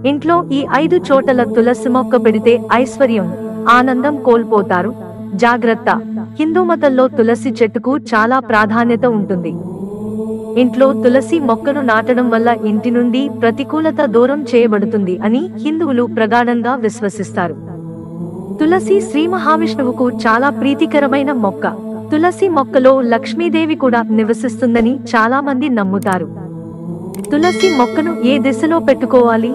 ఇంట్లో ఈ 5 చోటల తులసి మొక్క పెడితే ఐశ్వర్యం, ఆనందం కోల్పోతారు. జాగ్రత్త. హిందూ మతంలో తులసి చెట్టుకు చాలా ప్రాధాన్యత ఉంటుంది. ఇంట్లో తులసి మొక్కను నాటడం వల్ల ఇంటి నుండి ప్రతికూలత దూరం చేయబడుతుంది అని హిందువులు ప్రగాఢంగా విశ్వసిస్తారు. తులసి శ్రీ మహావిష్ణువుకు చాలా ప్రీతికరమైన మొక్క. తులసి మొక్కలో లక్ష్మీదేవి కూడా నివసిస్తుందని చాలా మంది నమ్ముతారు. తులసి మొక్కను ఏ దిశలో పెట్టుకోవాలి?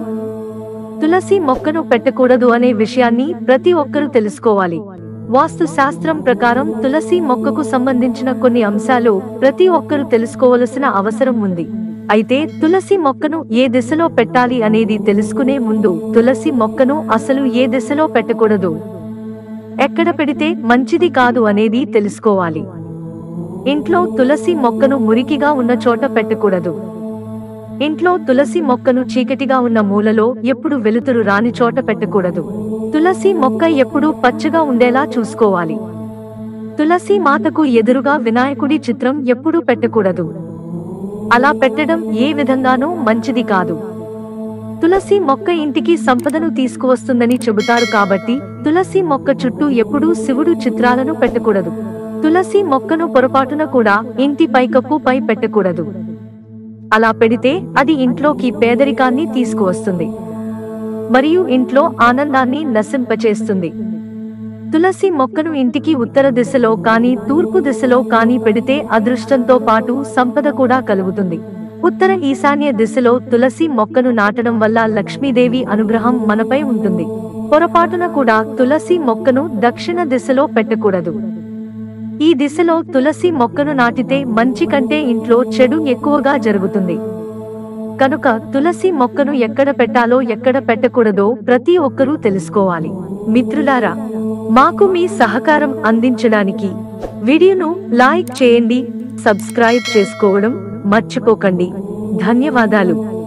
తులసి మొక్కను పెట్టకూడదు అనే విషయాన్ని ప్రతి ఒక్కరూ తెలుసుకోవాలి. వాస్తు శాస్త్రం ప్రకారం తులసి మొక్కకు సంబంధించిన కొన్ని అంశాలు ప్రతి ఒక్కరూ తెలుసుకోవలసిన అవసరం ఉంది. అయితే తులసి మొక్కను ఏ దిశలో పెట్టాలి అనేది తెలుసుకునే ముందు తులసి మొక్కను అసలు ఏ దిశలో పెట్టకూడదు, ఎక్కడ పెడితే మంచిది కాదు అనేది తెలుసుకోవాలి. ఇంట్లో తులసి మొక్కను మురికిగా ఉన్న చోట పెట్టకూడదు. ఇంట్లో తులసి మొక్కను చీకటిగా ఉన్న మూలలో, ఎప్పుడు వెలుతురు రాని చోట పెట్టకూడదు. తులసి మొక్క ఎప్పుడూ పచ్చగా ఉండేలా చూసుకోవాలి. తులసి మాతకు ఎదురుగా వినాయకుడి చిత్రం ఎప్పుడూ పెట్టకూడదు. అలా పెట్టడం ఏ విధంగానూ మంచిది కాదు. తులసి మొక్క ఇంటికి సంపదను తీసుకువస్తుందని చెబుతారు కాబట్టి తులసి మొక్క చుట్టూ ఎప్పుడూ శివుడు చిత్రాలను పెట్టకూడదు. తులసి మొక్కను పొరపాటున కూడా ఇంటి పైకప్పు పై పెట్టకూడదు. అలా పెడితే అది ఇంట్లోకి పేదరికాన్ని తీసుకువస్తుంది మరియు ఇంట్లో ఆనందాన్ని నశింపచేస్తుంది. తులసి మొక్కను ఇంటికి ఉత్తర దిశలో కానీ తూర్పు దిశలో కానీ పెడితే అదృష్టంతో పాటు సంపద కూడా కలుగుతుంది. ఉత్తర ఈశాన్య దిశలో తులసి మొక్కను నాటడం వల్ల లక్ష్మీదేవి అనుగ్రహం మనపై ఉంటుంది. పొరపాటున కూడా తులసి మొక్కను దక్షిణ దిశలో పెట్టకూడదు. ఈ దిశలో తులసి మొక్కను నాటితే మంచి కంటే ఇంట్లో చెడు ఎక్కువగా జరుగుతుంది. కనుక తులసి మొక్కను ఎక్కడ పెట్టాలో ఎక్కడ పెట్టకూడదో ప్రతి ఒక్కరూ తెలుసుకోవాలి. మిత్రులారా, మాకు మీ సహకారం అందించడానికి వీడియోను లైక్ చేయండి, సబ్స్క్రైబ్ చేసుకోవడం మర్చిపోకండి. ధన్యవాదాలు.